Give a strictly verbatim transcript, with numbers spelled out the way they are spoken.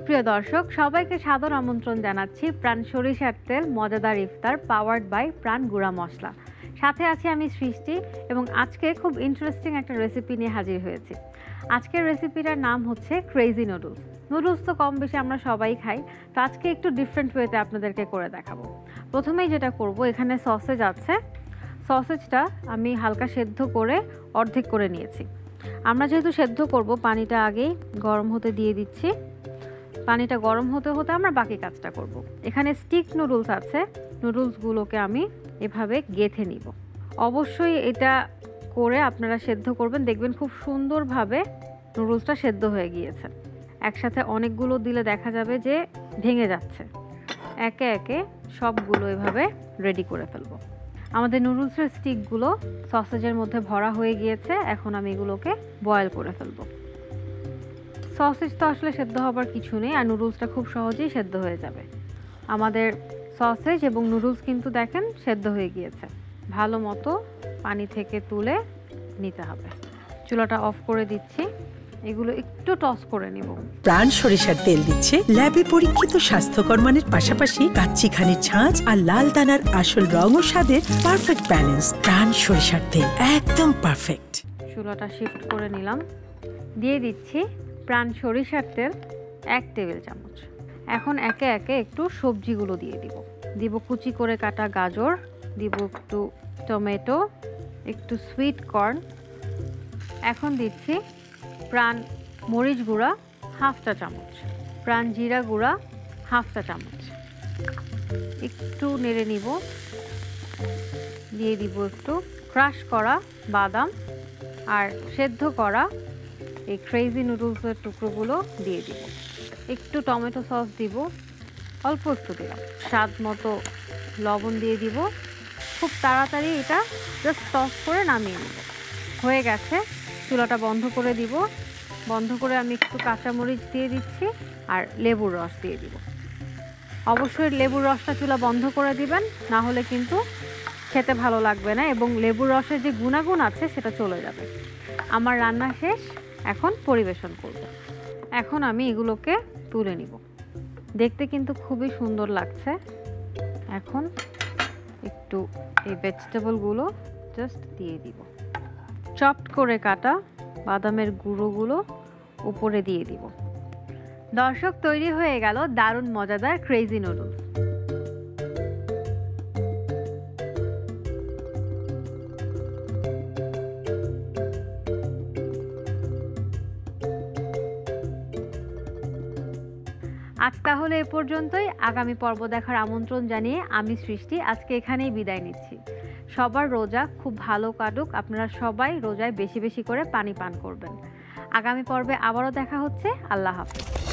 সুপ্রিয় দর্শক, সবাইকে সাদর আমন্ত্রণ জানাচ্ছি প্রাণ সরিষার তেল মজাদার ইফতার পাওয়ার্ড বাই প্রাণ গুঁড়া মশলা। সাথে আছি আমি সৃষ্টি এবং আজকে খুব ইন্টারেস্টিং একটা রেসিপি নিয়ে হাজির হয়েছি। আজকের রেসিপিটার নাম হচ্ছে ক্রেজি নুডলস। নুডলস তো কম বেশি আমরা সবাই খাই, তো আজকে একটু ডিফারেন্ট ওয়েতে আপনাদেরকে করে দেখাবো। প্রথমেই যেটা করব, এখানে সসেজ আছে। সসেজটা আমি হালকা সেদ্ধ করে অর্ধেক করে নিয়েছি। আমরা যেহেতু সেদ্ধ করব, পানিটা আগেই গরম হতে দিয়ে দিচ্ছি। পানিটা গরম হতে হতে আমরা বাকি কাজটা করব। এখানে স্টিক নুডলস আছে, নুডলসগুলোকে আমি এভাবে গেঁথে নিব। অবশ্যই এটা করে আপনারা সেদ্ধ করবেন, দেখবেন খুব সুন্দরভাবে নুডলসটা সেদ্ধ হয়ে গিয়েছে। একসাথে অনেকগুলো দিলে দেখা যাবে যে ভেঙে যাচ্ছে। একে একে সবগুলো এভাবে রেডি করে ফেলবো। আমাদের নুডলসের স্টিকগুলো সসেজের মধ্যে ভরা হয়ে গিয়েছে, এখন আমি এগুলোকে বয়েল করে ফেলবো। সসেজ তো আসলে সেদ্ধ হবার কিছু নেই, আর নুডলসটা খুব সহজেই সেদ্ধ হয়ে যাবে। আমাদের সসেজ এবং নুডলস কিন্তু দেখেন সেদ্ধ হয়ে গিয়েছে। ভালো মতো পানি থেকে তুলে নিতে হবে। চুলাটা অফ করে দিচ্ছি, এগুলো একটু টস করে নিব। প্রাণ সরিষার তেল দিচ্ছে ল্যাবে পরীক্ষিত স্বাস্থ্যকর মানের পাশাপাশি কাচ্চি খানির ঝাঁঝ আর লাল দানার আসল রং ও স্বাদের পারফেক্ট ব্যালেন্স। প্রাণ সরিষার তেল একদম পারফেক্ট। চুলাটা শিফট করে নিলাম, দিয়ে দিচ্ছি প্রাণ সরিষার তেল এক টেবিল চামচ। এখন একে একে একটু সবজিগুলো দিয়ে দিব। দিব কুচি করে কাটা গাজর, দিব একটু টমেটো, একটু সুইট কর্ন। এখন দিচ্ছি প্রাণ মরিচ গুঁড়া হাফটা চামচ, প্রাণ জিরা গুঁড়া হাফটা চামচ। একটু নেড়ে নিব। দিয়ে দিব একটু ক্রাশ করা বাদাম আর সেদ্ধ করা এই ক্রেজি নুডলসের টুকরোগুলো দিয়ে দিব। একটু টমেটো সস দিব, অল্প একটু দিলাম। স্বাদ মতো লবণ দিয়ে দিব। খুব তাড়াতাড়ি এটা জাস্ট টস করে নামিয়ে নেব। হয়ে গেছে, চুলাটা বন্ধ করে দিব। বন্ধ করে আমি একটু কাঁচামরিচ দিয়ে দিচ্ছি আর লেবুর রস দিয়ে দিব। অবশ্যই লেবুর রসটা চুলা বন্ধ করে দিবেন, না হলে কিন্তু খেতে ভালো লাগবে না এবং লেবুর রসের যে গুণাগুণ আছে সেটা চলে যাবে। আমার রান্না শেষ, এখন পরিবেশন করব। এখন আমি এগুলোকে তুলে নিব। দেখতে কিন্তু খুবই সুন্দর লাগছে। এখন একটু এই ভেজিটেবলগুলো জাস্ট দিয়ে দিব। চপড করে কাটা বাদামের গুঁড়োগুলো উপরে দিয়ে দিব। দর্শক, তৈরি হয়ে গেল দারুণ মজাদার ক্রেজি নুডলস। আজ তাহলে এ পর্যন্তই। আগামী পর্ব দেখার আমন্ত্রণ জানিয়ে আমি সৃষ্টি আজকে এখানেই বিদায় নিচ্ছি। সবার রোজা খুব ভালো কাটুক। আপনারা সবাই রোজায় বেশি বেশি করে পানি পান করবেন। আগামী পর্বে আবারও দেখা হচ্ছে। আল্লাহ হাফেজ।